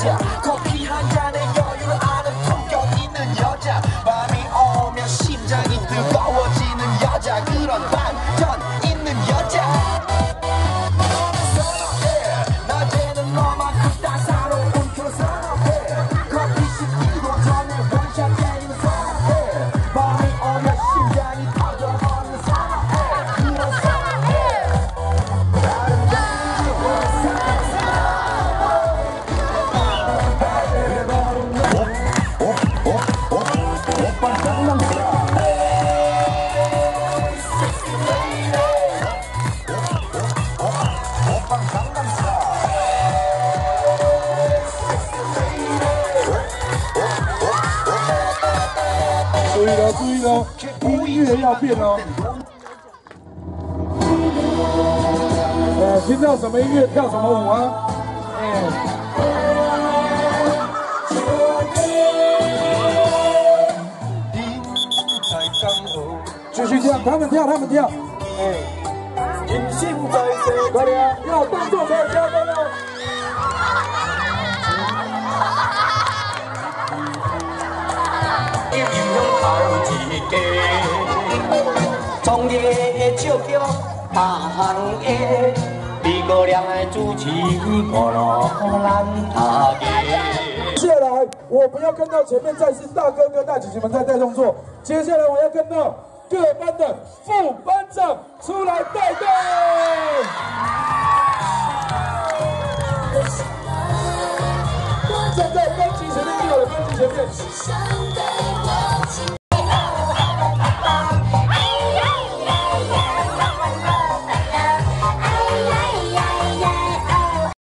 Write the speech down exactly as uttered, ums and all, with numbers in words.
여자 커피 한 잔에 여유를 아는 품격 있는 여자 밤이 오면 심장이 뜨거워지는 여자 그런 반전 있는 여자 낮에는 너만큼 따사로운 그 선호해 커피 식기도 전에 원샷 때리는 선호해 밤이 오면 심장이 터져버리는 선호해 그런 선호해 注意了，注意了，音乐要变哦。呃，听到什么音乐跳什么舞啊？哎。继续跳，他们跳，他们跳。哎。快点，要动作才有加分哦。 创业的笑叫行业，诸葛亮的主持五路咱大家。 接下来我不要看到前面再是大哥哥大姐姐们在带动作，接下来我要看到各班的副班长出来带队。站在班级前面，最好的班级前面。